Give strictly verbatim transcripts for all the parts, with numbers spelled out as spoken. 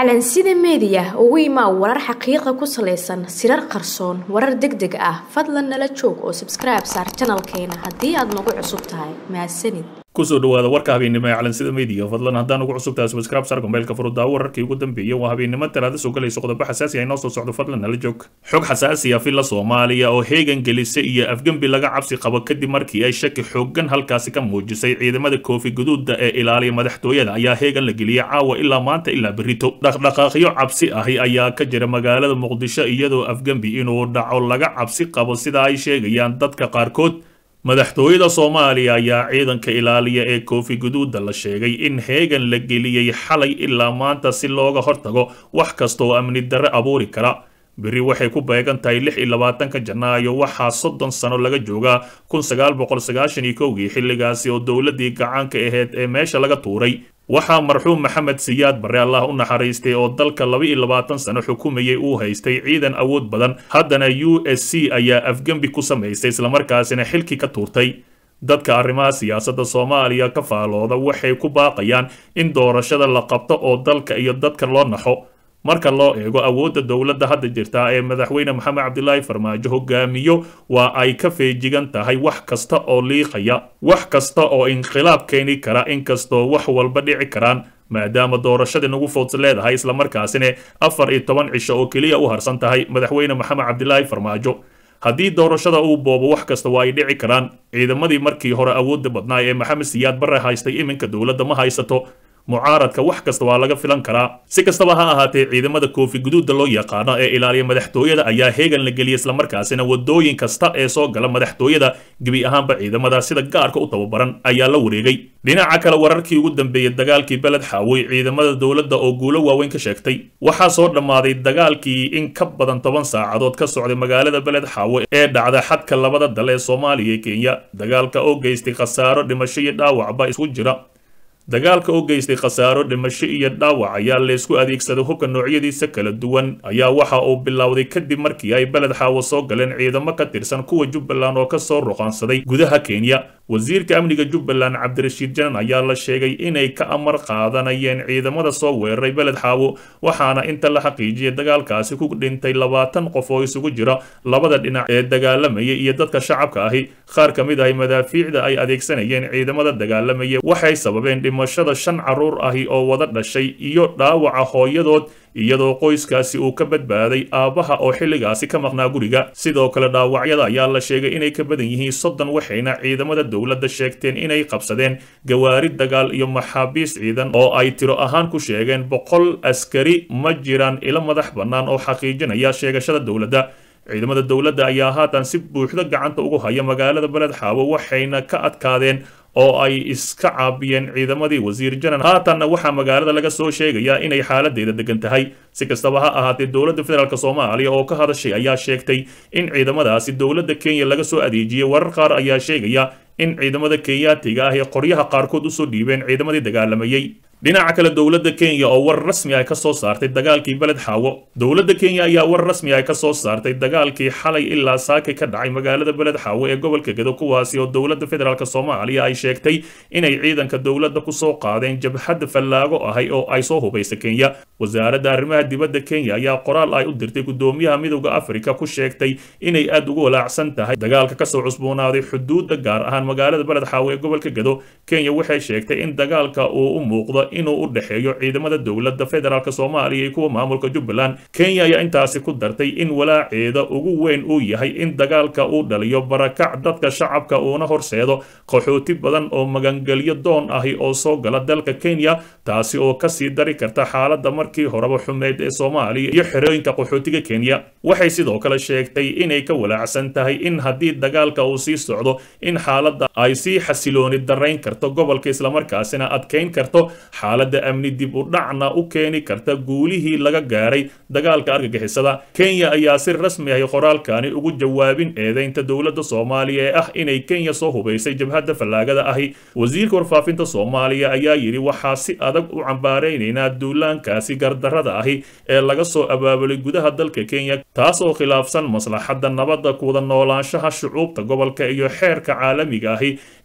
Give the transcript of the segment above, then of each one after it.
calansida media ugu imaa warar xaqiiqo ku saleysan sirar qarsoon warar degdeg ah fadlan nala joog oo subscribe saar channelkeena haddii aad nagu cusub tahay mahadsanid kusoo dhawaada warka habeenimo ee calansida media fadlan haddaan ugu cusub tahay subscribe saar gombeelka furudda wararkii ugu dambeeyay waa habeenimo talaada soo galayso qodobo xasaasi ah inoo soo socdo fadlan nala joog xog xasaasi ah filla Soomaaliya oo heegan gelisay iyo afgambi laga cabsi qabo kadib markii ay shaki xooggan halkaasi ka muujisay ciidamada koofi guduudda ee ilaaliya madaxtooyada ayaa heegan la geliyay caawa ilaa maanta ilaa berrito dhaqdhaqaaqyo cabsi ahi ayaa ka jira magaalada Muqdisho iyadoo afgambi inuu dhaco laga cabsi qabo sida ay sheegayaan dadka qaarkood madaxtooyada Soomaaliya ayaa ciidanka ilaaliya ee koofi guduudda la sheegay in heegan la geliyay xalay ilaa maanta si looga hortago wax kasta oo amni darre abuuri kara biri waxay ku beegan tahay lix iyo labaatanka Janaayo waxaa soddon sano laga joogaa kun sagaal boqol sagaashan iyo kow xilligaasi oo dawladii gacaanka ahayd ee meesha laga tuuray waxaa marxuum Maxamed Siyaad Barre Allah u naxariistay oo dalka laba iyo labaatan sano xukumayay uu haystay ciidan awood badan haddana U S C ayaa afgambi ku sameysay isla markaasina xilki ka tuurtay dadka arrimaha siyaasadda Soomaaliya ka faalooda waxay ku baaqayaan in doorashada la qabto oo dalka iyo dadka loo naxo marka loo eego awoodda dawladda hadda jirta ee madaxweyne Maxamed Cabdullaahi Farmaajo hogaamiyo waa ay ka feejigan tahay wax kasta oo liiqaya wax kasta oo inqilaab keeni kara inkastoo wax walba dhici karaan maadaama doorashada nagu food leedahay isla markaasina afar iyo toban cisho oo kaliya u harsan tahay madaxweyne Maxamed Cabdullaahi Farmaajo haddii doorashada uu boobo wax kasta waa ay dhici karaan ciidamadii markii hore awoodda badnaa ee Maxamed Siyaad Barre haystay iminka dawladda ma haysato mucaaradka wax kasta waa laga filan karaa si kastaba ha ahaatee ciidamada koofi guduudda loo yaqaano ee ilaaliya madaxtooyada ayaa heegan la geliyay isla markaasina wadooyin kasta ee soo gala madaxtooyada gebi ahaanba ciidamada sida gaarka u tababaran ayaa la wareegay dhinaca kale wararkii ugu dambeeyay dagaalkii Beled Xaaway ciidamada dawladda oo guulo waaweyn ka sheegtay waxaa soo dhamaaday dagaalkii in ka badan toban saacadood ka socday magaalada Beled Xaaway ee dhacda xadka labada dal ee Soomaaliya iyo Kenya dagaalka oo geystay khasaaro dhimasho iyo dhaawacba isku jira dagaalka oo geystay khasaaro dhimasho iyo dhaawac ayaa la isku adeegsaday hubka noocyadiisa kala duwan ayaa waxa uu bilowday kadib markii ay Beled Xaawo soo galeen ciidamo ka tirsan kuwa Jubbaland oo ka soo ruqansaday gudaha Kenya wasiirka amniga Jubbaland Cabdirashiid Janan ayaa la sheegay inay ka amar qaadanayeen ciidamada soo weeraray Beled Xaawo waxaana inta la xaqiijiyay dagaalkaasi ku dhintay labaatan qof oo isugu jira labada dhinac ee dagaalamaya iyo dadka shacabka ahi qaar kamid ah madaafiicda ay adeegsanayeen ciidamada dagaalamaya waxay sababeen dhimashada shan caruur ahi oo wada dhashay iyo dhaawaca hooyadood iyadoo qoyskaasi uu ka badbaaday aabaha oo xilligaasi ka maqnaa guriga sidoo kale dhaawacyada ayaa la sheegay inay ka badan yihiin soddon waxayna ciidamada dawladda sheegteen inay qabsadeen gawaari dagaal iyo maxaabiis ciidan oo ay tiro ahaan ku sheegeen boqol askari ma jiraan ilo madax bannaan oo xaqiijinaya sheegashada dawladda ciidamada dawladda ayaa haatan si buuxda gacanta ugu haya magaalada Beled Xaawo waxayna ka adkaadeen oo ay iska caabiyeen ciidamadii wasiir Janan haatanna waxaa magaalada laga soo sheegayaa inay xaaladeeda degan tahay si kastaba ha ahaatee dawladda federaalka Soomaaliya oo ka hadashay ayaa sheegtay in ciidamadaasi dawladda Kenya laga soo adeejiyay warar qaar ayaa sheegaya in ciidamada Kenyaatiga ah ee qoryaha qaarkood u soo dhiibeen ciidamadii dagaalamayay dhinaca kale dawladda Kenya oo war rasmi ah ka soo saartay dagaalkii Beled Xaawo dawladda Kenya ayaa war rasmi ah ka soo saartay dagaalkii xalay ilaa saaka ka dhacay magaalada Beled Xaawo ee gobolka Gedo kuwaasi oo dawladda federaalka Soomaaliya ay sheegtay inay ciidanka dawladda ku soo qaadeen jabhad fallaago ahay oo ay soo hubaysay Kenya wasaaradda arrimaha dibadda Kenya ayaa qoraal ay u dirtay gudoomiyaha midowga Afrika ku sheegtay inay aad ugu walaacsan tahay dagaalka ka soo cusboonaaday xuduudda gaar ahaan magaalada Beled Xaawo ee gobolka Gedo Kenya waxay sheegtay in dagaalka uu u muuqdo inuu u dhaxeeyo ciidamada dawladda federaalka Soomaaliya iyo kuwa maamulka Jubbaland Kenya ayaa intaasi ku dartay in walaaceeda ugu weyn uu yahay in dagaalka uu dhaliyo barakac dadka shacabka uuna horseedo qaxooti badan oo magangalyo doon ahi oo soo gala dalka Kenya taasi oo ka sii dari karta xaaladda markii horeba xumeed ee Soomaaliya iyo xerooyinka qaxootiga Kenya waxay sidoo kale sheegtay inay ka walaacsan tahay in haddii dagaalka uu sii socdo in xaaladda ay sii xasilooni darayn karto gobolka isla markaasina adkeyn karto xaaladda amni dib u dhacna u keeni karta guulihii laga gaaray dagaalka argagixisada Kenya ayaa si rasmi ah qoraalkani ugu jawaabin eedeynta dawladda Soomaaliya ee ah inay Kenya soo hubaysay jabhadda fallaagada ahi wasiirka warfaafinta Soomaaliya ayaa yiri waxaa si adag u cambaareynayna duulaankaasi gardarrada ahi ee laga soo abaabulay gudaha dalka Kenya taas oo khilaafsan maslaxadda nabadda ku wada noolaanshaha shucuubta gobolka iyo xeerka caalamiga ahi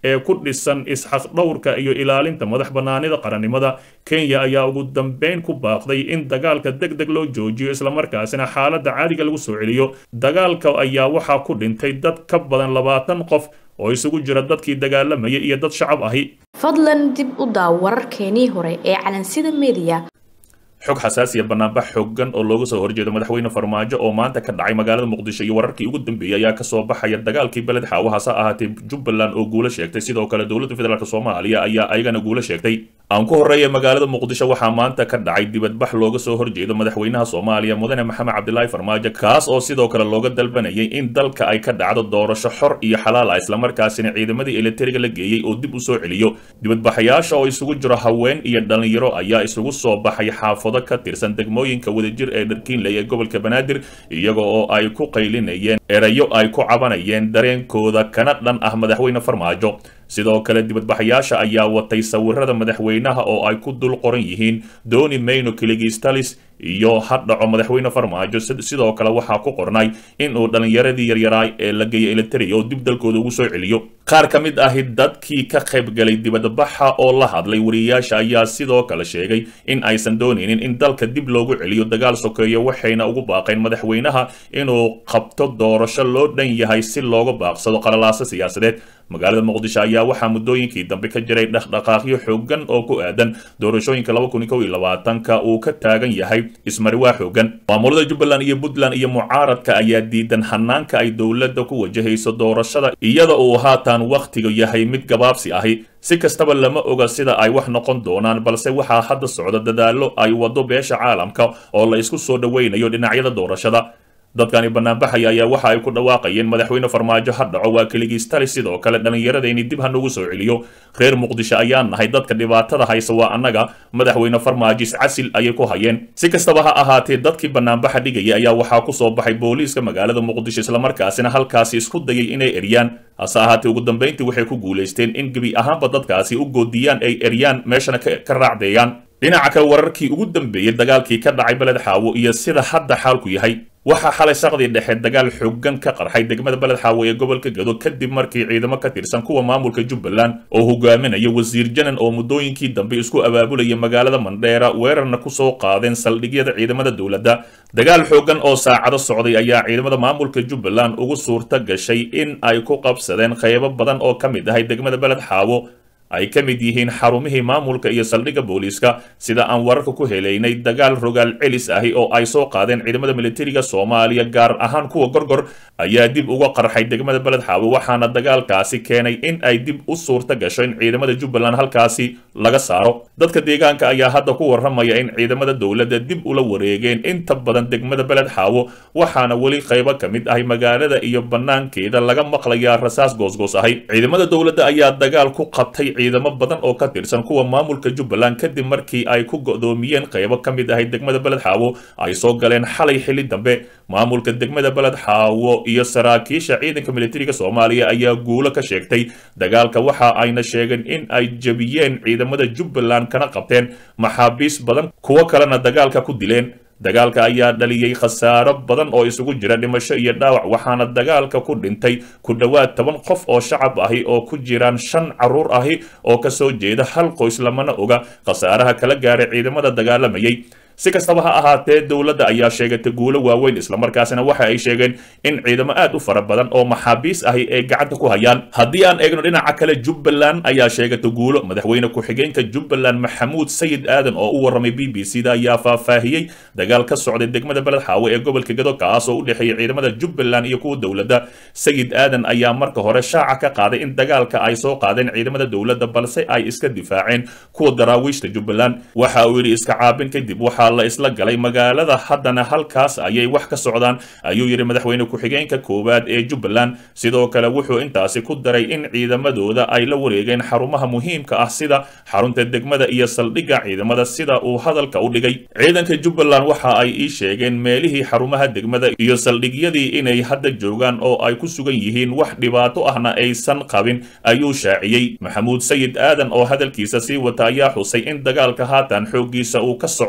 ee ku dhisan isxaqdhowrka iyo ilaalinta madax bannaanida qarannimada. Kenya ayaa ugu dambeyn ku baaqday in dagaalka degdeg loo joojiyo islamarkaasina xaaladda caadiga lagu soo celiyo. Dagaalka ayaa waxaa ku dhintay dad ka badan labaatan qof oo isugu jira dadkii dagaalamayay iyo dad shacab ahi. fadlan dib u daaw wararkeenii hore ee calansida media. xog xasaasiya banaanbax xooggan oo looga soo horjeedo madaxweyne farmaajo oo maanta ka dhacay magaalada muqdisho iyo wararkii ugu dambeeyay ayaa kasoo baxaya dagaalkii beled xaawo hase ahaatee jubbaland oo guulo sheegtay sidoo kale dowladda federaalk soomaaliya ayaa ayagana guulo sheegtay. aan ku horeeya magaalada muqdisho waxaa maanta ka dhacay dibadbax looga soo horjeedo madaxweynaha soomaaliya mudane maxamed cabdilaahi farmaajo kaas oo sidoo kale looga dalbanayay in dalka ay ka dhacdo doorasho xor iyo xalaal ah islamarkaasina ciidamadii elektariga la geeyey oo dib u soo celiyo. dibadbaxayaasha oo isugu jiro haween iyo dhalinyaro ayaa isugu soo baxay xaafado ka tirsan degmooyinka wadajir ee dharkiinley ee gobolka banaadir iyaga oo ay ku qaylinayeen erayo ay ku cabanayeen dareenkooda kana dhan ah madaxweyne farmaajo. sidoo kale dibadbaxayaasha ayaa watay sawirada madaxweynaha oo ay ku dul qoran yihiin dooni mayno kiligistalis iyo hadhaco madaxweyne farmaajo. sidoo kale waxaa ku qornay in uu dhalinyaradii yaryaraay ee la geeyay elitari oo dib dalkooda ugu soo celiyo. qaar ka mid ahi dadkii ka qaybgalay dibadbaxa oo la hadlay wariyayaasha ayaa sidoo kale sheegay in aysan doonaynin in dalka dib loogu celiyo dagaal sokeeyo waxayna ugu baaqeen madaxweynaha inuu qabto doorasho loo dhan yahay si looga baaqsado qalalaasa siyaasadeed. magaalada muqdisho ayaa waxaa muddooyinkii dambe ka jiray dhaqdhaqaaqyo xooggan oo ku aadan doorashooyinka laba kun kow iyo labaatanka uu ka taagan yahay ismariwaa xooggan. maamulada jubbaland iyo puntland iyo mucaaradka ayaa diidan hanaanka ay dowladda ku wajahayso doorashada iyada uu haatan wakhtiga yahay mid gabaabsi ahi. si kastaba lama oga sida ay wax noqon doonaan balse waxaa hadda socda dadaallo ay wado beesha caalamka oo la isku soo dhaweynayo dhinacyada doorashada. dadkani banaanbaxaya ayaa waxa ay ku dhawaaqayeen madaxweyne farmaajo ha dhaco waa keligiistali sidoo kale dhallinyaradayni dib ha nagu soo celiyo. reer muqdisho ayaan nahay dadka dhibaatada haysa waa annaga madaxweyne farmaajo iscasil ayay ku hayeen. si kastaba ha ahaatee dadkii banaanbaxa dhigaya ayaa waxaa ku soo baxay booliiska magaalada muqdisho islamarkaasina halkaasi isku dayay inay eryaan hase ahaatee ugu dambeyntii waxay ku guulaysteen in gebi ahaanba dadkaasi u goodiyaan ay eryaan meeshana ka raacdeeyaan. dhinaca kale wararkii ugu dambeeyey dagaalkii ka dhacay beled xaawo iyo sida hadda xaalku yahay. waxaa xalay saqdii dhexe dagaal xooggan ka qarxay degmada beled xaawo ee gobolka gado kadib markii ciidamo ka tirsan kuwa maamulka jubbaland oo hogaaminaya wasiir janan oo muddooyinkii dambe isku abaabulaya magaalada mandheera weerarna ku soo qaadeen saldhigyada ciidamada dowladda. dagaal xooggan oo saacado socday ayaa ciidamada maamulka jubbaland ugu suurta gashay in ay ku qabsadeen qaybo badan oo ka mid ahay degmada beled xaawo ay ka mid yihiin xarumihii maamulka iyo saldhigga booliiska. sida aan wararka ku helaynay dagaal rogaal celis ahi oo ay soo qaadeen ciidamada militariga soomaaliya gaar ahaan kuwa gorgor ayaa dib uga qarxay degmada beled xaawo waxaana dagaalkaasi keenay in ay dib u suurta gasho in ciidamada jubbaland halkaasi laga saaro. dadka deegaanka ayaa hadda ku warramaya in ciidamada dowladda dib ula wareegeen inta badan degmada beled xaawo waxaana weli qaybo ka mid ahay magaalada iyo banaankeeda laga maqlayaa rasaas goosgoos ahay. ciidamada dowladda ayaa dagaal ku qabtay ciidamo badan oo ka tirsan kuwa maamulka jubbaland kadib markii ay ku go'doomiyeen qaybo ka mid ahay degmada beled xaawo ay soo galeen xalay xilli dambe. maamulka degmada beled xaawo iyo saraakiisha ciidanka militariga soomaaliya ayaa guulo ka sheegtay dagaalka waxa ayna sheegeen in ay jebiyeen ciidamada jubbaland kana qabteen maxaabiis badan kuwo kalena dagaalka ku dileen. dagaalka ayaa dhaliyey khasaaro badan oo isugu jira dhimasho iyo dhaawac waxaana dagaalka ku dhintay ku dhowaad toban qof oo shacab ahi oo ku jiraan shan caruur ahi oo kasoo jeeda hal qoys lamana oga khasaaraha kala gaaray ciidamada dagaalamayay. si kastaba ha ahaatee dowladda ayaa sheegatay guulo waaweyn islamarkaasina waxa ay sheegeen in ciidamo aad u fara badan oo maxaabiis ahi ay gacanta ku hayaan. haddii aan eegno dhinaca kale jubbaland ayaa sheegatay guulo. madaxweyne ku-xigeenka jubbaland maxamuud sayid aadan oo u warramay b b c da ayaa faahfaahiyey dagaal ka socday degmada beled xaawo ee gobolka gado kaas oo u dhexeeyay ciidamada jubbaland iyo kuwa dowladda. sayid aadan ayaa marka hore shaaca ka qaaday in dagaalka ay soo qaadeen ciidamada dowladda balse ay iska difaaceen kuwa daraawiishta jubbaland. waxa uu yidhi iska caabin kadib waxa la isla galay magaalada haddana halkaas ayay wax ka socdaan ayuu yidhi madaxweyne ku-xigeenka koowaad ee jubbaland. sidoo kale wuxuu intaasi ku daray in ciidamadooda ay la wareegeen xarumaha muhiimka ah sida xarunta degmada iyo saldhigga ciidamada sida uu hadalka u dhigay. ciidanka jubbaland waxa ay ii sheegeen meelihii xarumaha degmada iyo saldhigyadii inay hadda joogaan oo ay ku sugan yihiin wax dhibaato ahna aysan qabin ayuu shaaciyey. maxamuud sayid aadan oo hadalkiisa sii wata ayaa xusay in dagaalka haatan xooggiisa uu ka socday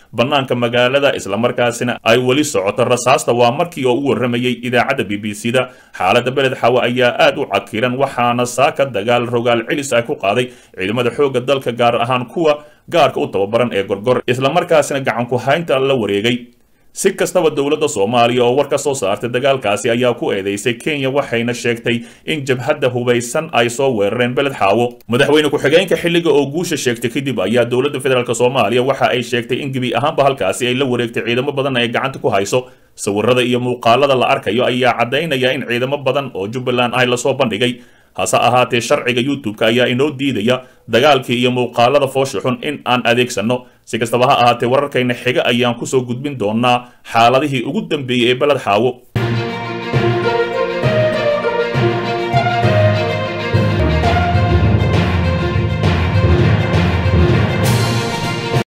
bannaanka magaalada islamarkaasina ay weli socoto rasaasta. waa markii oo u waramayay idaacadda b b c da. xaaladda beled xaawo ayaa aad u cakiran waxaana saaka dagaal rogaal celis ah ku qaaday ciidamada xoogga dalka gaar ahaan kuwa gaarka u tababaran ee gorgor islamarkaasina gacan ku haynta la wareegay. si kastaba dowladda Soomaaliya oo war ka soo saartay dagaalkaasi ayaa ku eedeysay Kenya waxayna sheegtay in jabhadda hubaysan ay soo weerareen beled xaawo. madaxweyne ku-xigeenka xilliga oo guusha sheegtay kadib ayaa dowladda federaalka Soomaaliya waxa ay sheegtay in gebi ahaanba halkaasi ay la wareegtay ciidamo badan ay gacanta ku hayso. sawirada iyo muuqaalada la arkayo ayaa cadeynaya in ciidamo badan oo Jubbaland ay la soo bandhigay. hase ahaatee sharciga YouTube-ka ayaa inoo diidaya dagaalkii iyo muuqaalada foosha xun in aan adeegsano. si kastaba ha ahaatee wararkayna xiga ayaan kusoo gudbin doonaa xaaladihii ugu dambeeyay ee beled xaawo.